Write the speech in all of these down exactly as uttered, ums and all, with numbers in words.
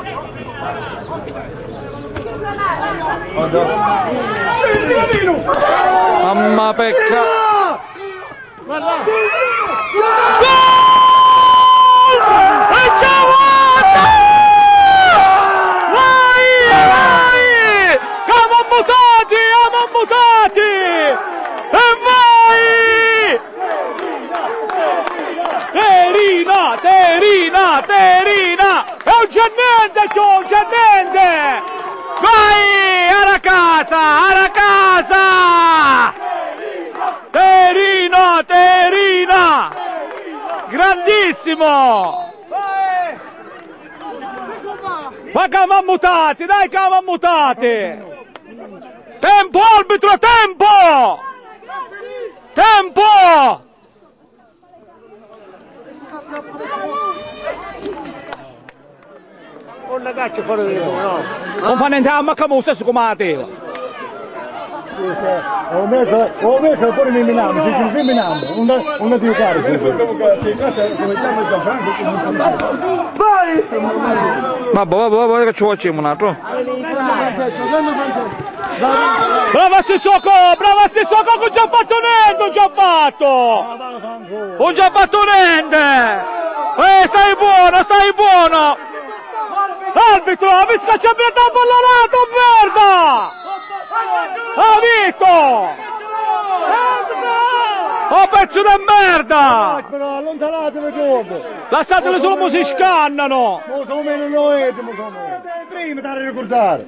Mamma pecca! Guarda! E Giovanni! Vai! Vai! Siamo mutati! Siamo mutati! E vai! Terina! Terina! Terina! E non c'è niente! Non c'è niente! Vai! Alla casa! Alla casa! Terina! Terina! Grandissimo! Ma che mammutati, dai che mammutati! Tempo arbitro, tempo! Tempo! Un ragazzo fuori di no? Non fa niente, ma che mo stesso come la tela. Ho messo, ho messo pure mi minamo, se ci minamo, non ti caro. Vai! Vabbè, vabbè, vabbè, che ci facciamo un altro. Brava Sissoko, brava Sissoko, che ho già fatto niente, ho già fatto! Ho già fatto niente! Eh, stai buono, stai buono! Arbitro, ha visto che ci ha preso un merda! Ha visto! Oh pezzo di merda! Però allontanatevi dopo! Lasciatelo solo, si scannano! Ma sono meno noi, prima da ricordare!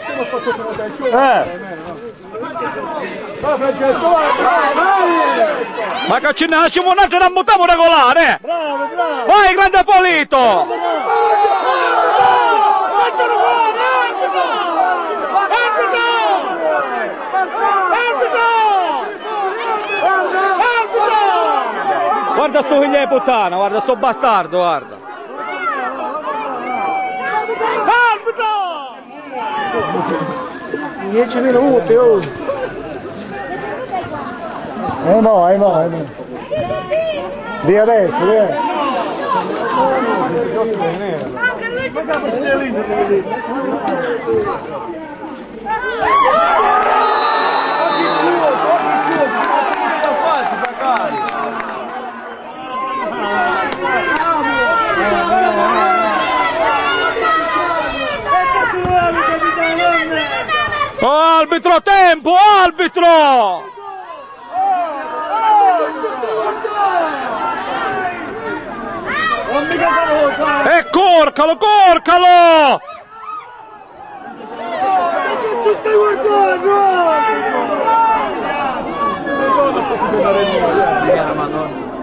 Eh! Va Francesco, vai, vai! Ma che ci nasciamo un altro, non buttiamo regolare! Bravo, bravo! Vai grande Polito! Guarda sto figlio di puttana, guarda sto bastardo, guarda! dieci minuti, oh! Eh no, eh no, eh no! Di adesso, via! Oh, arbitro, tempo, arbitro! E corcalo, corcalo! Che ti stai guardando?